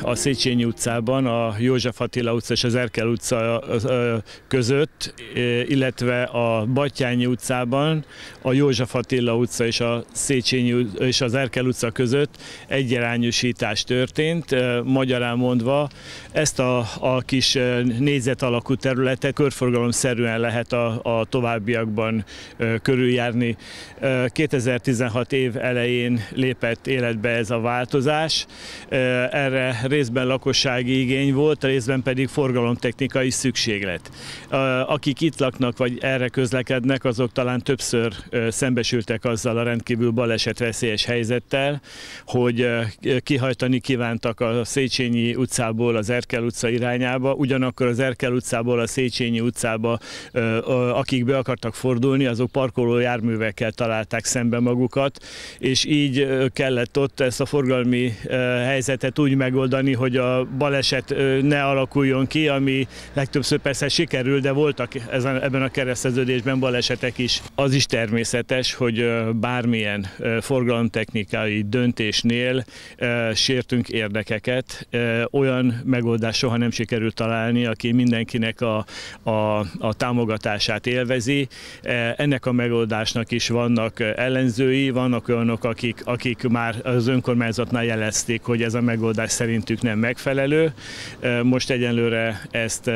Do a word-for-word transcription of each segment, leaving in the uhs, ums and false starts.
a Széchenyi utcában, a József Attila utca és az Erkel utca között, illetve a Batthyány utcában a József Attila utca és a Széchenyi és az Erkel utca között egyirányúsítás történt. Magyarán mondva, ezt a, a kis négyzet alakú területet körforgalomszerűen lehet a, a továbbiakban körüljárni. kétezer-tizenhat év elején lépett életbe ez a változás. Erre részben lakossági igény volt, részben pedig forgalomtechnikai szükséglet. Akik itt laknak, vagy erre közlekednek, azok talán többször szembesültek azzal a rendkívül balesetveszélyes helyzettel, hogy kihajtani kívántak a Széchenyi utcából az Erkel utca irányába, ugyanakkor az Erkel utcából a Széchenyi utcába, akik be akartak fordulni, azok parkoló járművekkel találták szembe magukat, és így kellett ott ezt a forgalmi helyzetet úgy megoldani, hogy a baleset ne alakuljon ki, ami legtöbbször persze sikerül, de voltak ezen, ebben a kereszteződésben balesetek is. Az is természetes, hogy bármilyen forgalomtechnikai döntésnél sértünk érdekeket. Olyan megoldást soha nem sikerült találni, aki mindenkinek a, a, a támogatását élvezi. Ennek a megoldásnak is vannak ellenzői, vannak olyanok, akik, akik már az önkormányzatnál jelezték, hogy ez a megoldás szerintük nem megfelelő. Most egyenlőre ezt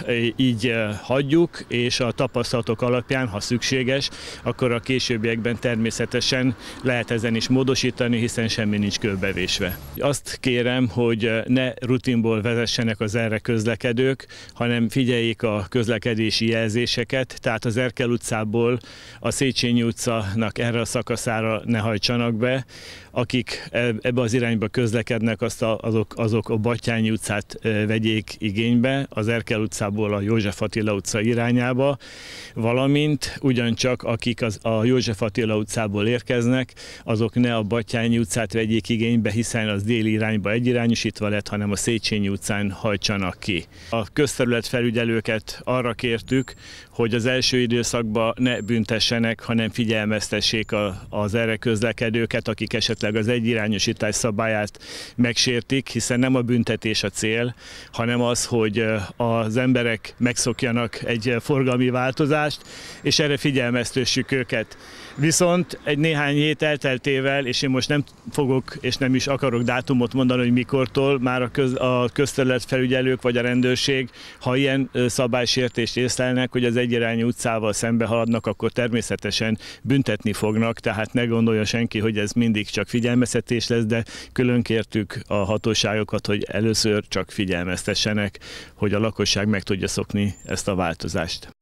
így hagyjuk, és a tapasztalatok alapján, ha szükséges, akkor a későbbiekben természetesen lehet ezen is módosítani, hiszen semmi nincs kőbevésve. Azt kérem, hogy ne rutinból vezessenek az erre közlekedők, hanem figyeljék a közlekedési jelzéseket, tehát az Erkel utcából a Széchenyi utcának erre a szakaszára ne hajtsanak be. Akik ebbe az irányba közlekednek, azt a, azok, azok a Batthyány utcát vegyék igénybe, az Erkel utcából a József Attila utca irányába, valamint ugyancsak akik az, a József Attila utcából érkeznek, azok ne a Batthyány utcát vegyék igénybe, hiszen az déli irányba egyirányosítva lett, hanem a Széchenyi utcán hajtsanak ki. A közterületfelügyelőket arra kértük, hogy az első időszakban ne büntessenek, hanem figyelmeztessék a, az erre közlekedőket, akik esetleg az egyirányosítás szabályát megsértik, hiszen nem a büntetés a cél, hanem az, hogy az emberek megszokjanak egy forgalmi változást, és erre figyelmeztessük őket. Viszont egy néhány hét elteltével, és én most nem fogok és nem is akarok dátumot mondani, hogy mikortól, már a, köz, a közterületfelügyelők vagy a rendőrség, ha ilyen szabálysértést észlelnek, hogy az egyirányú utcával szembe haladnak, akkor természetesen büntetni fognak, tehát ne gondolja senki, hogy ez mindig csak figyelmeztetés lesz, de külön kértük a hatóságokat, hogy először csak figyelmeztessenek, hogy a lakosság meg tudja szokni ezt a változást.